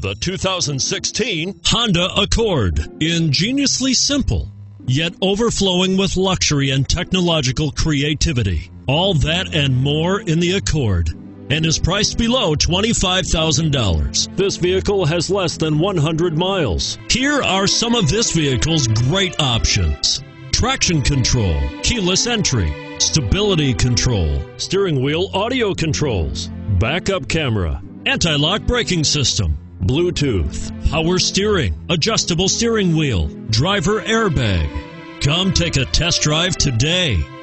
The 2016 Honda Accord. Ingeniously simple, yet overflowing with luxury and technological creativity. All that and more in the Accord, and is priced below $25,000. This vehicle has less than 100 miles. Here are some of this vehicle's great options: traction control, keyless entry, stability control, steering wheel audio controls, backup camera, anti-lock braking system, Bluetooth, power steering, adjustable steering wheel, driver airbag. Come take a test drive today.